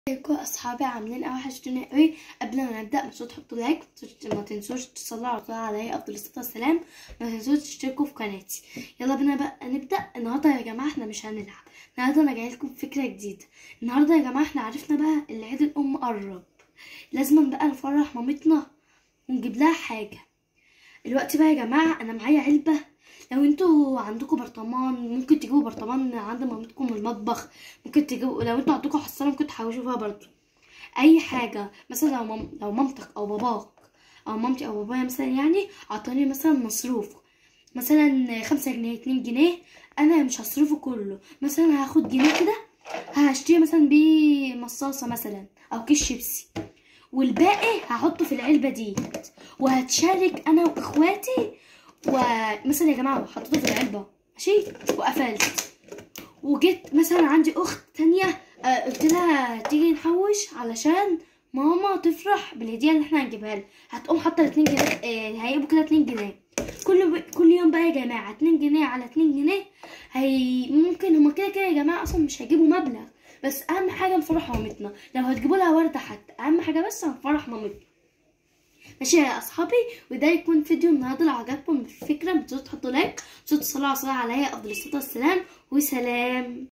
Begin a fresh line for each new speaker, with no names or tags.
ازيكم يا اصحابي؟ عاملين ايه؟ وحشتوني قوي. قبل ما نبدا مش تحطوا لايك، ما تنسوش تصلوا على طول عليه افضل الصلاه والسلام، ما تنسوش تشتركوا في قناتي. يلا بينا بقى نبدا. النهارده يا جماعه احنا مش هنلعب، النهارده انا جايلكم بفكره جديده. النهارده يا جماعه احنا عرفنا بقى اللي عيد الام قرب، لازم بقى نفرح مامتنا ونجيب لها حاجه. دلوقتي بقى يا جماعه انا معايا علبه، لو انتوا عندكم برطمان ممكن تجيبوا برطمان عند مامتكم من المطبخ، ممكن تجيبوا لو انتوا عندكم حصاله ممكن تحوشوا فيها برضو اي حاجه. مثلا لو مامتك او باباك او مامتي او بابايا مثلا يعني عطاني مثلا مصروف، مثلا 5 جنيه 2 جنيه، انا مش هصرفه كله، مثلا هاخد جنيه كده هشتري مثلا بيه مصاصه مثلا او كيس شيبسي، والباقي هحطه في العلبه دي وهتشارك انا واخواتي. ومثلا يا جماعه حطيته في العلبه ماشي وقفلت، وجيت مثلا عندي اخت تانية قلت لها تيجي نحوش علشان ماما تفرح بالهديه اللي احنا هنجيبها لها، هتقوم حاطه 2 جنيه، هيبقوا كده 2 جنيه. كل يوم بقى يا جماعه 2 جنيه على 2 جنيه، ممكن هما كده كده يا جماعه اصلا مش هيجيبوا مبلغ، بس اهم حاجه نفرح مامتنا. لو هتجيبوا لها ورده حتى اهم حاجه بس هنفرح مامتنا. ماشي يا اصحابي، وده يكون فيديو النهارده. لو عجبكم الفكره متنسوش تحطوا لايك، متنسوش تصلوا على عليا افضل الصلاه والسلام، وسلام.